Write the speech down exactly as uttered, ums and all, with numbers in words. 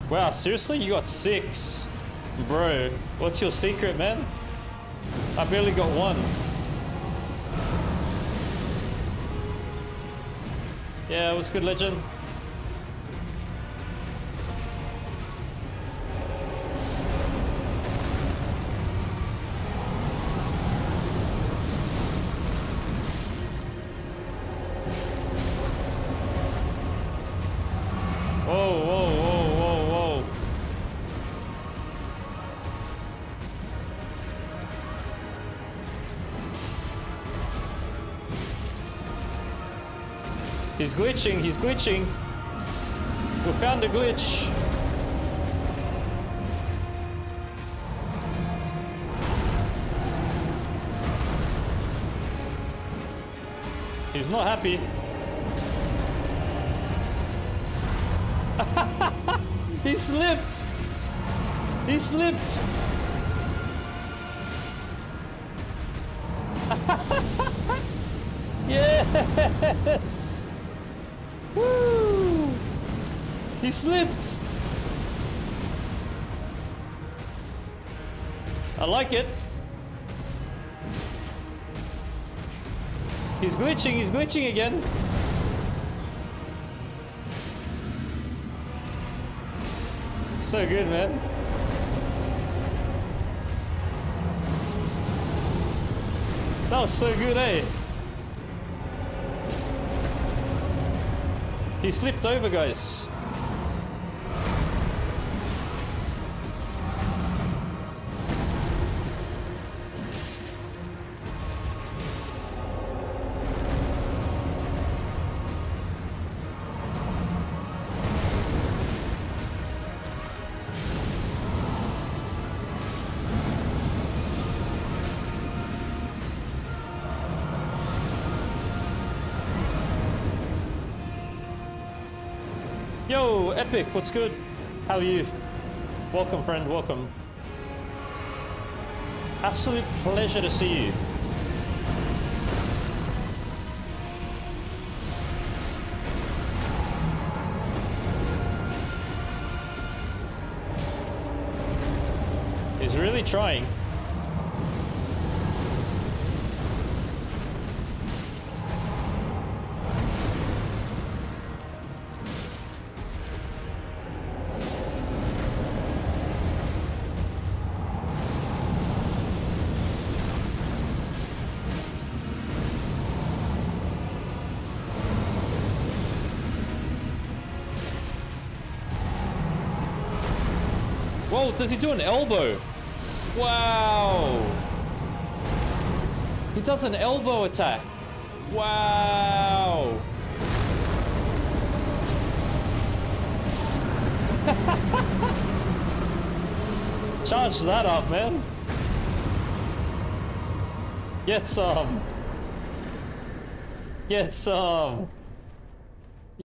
Wow, seriously? You got six? Bro, what's your secret, man? I barely got one. Yeah, what's good, legend? Whoa, whoa, whoa, whoa, whoa. He's glitching, he's glitching. We found a glitch. He's not happy. He slipped! He slipped! Yes! Woo! He slipped! I like it. He's glitching, he's glitching again. So good, man. That was so good, eh? He slipped over, guys. Yo, Epic, what's good? How are you? Welcome, friend, welcome. Absolute pleasure to see you. He's really trying. Whoa, does he do an elbow? Wow. He does an elbow attack. Wow. Charge that up, man. Get some. Get some.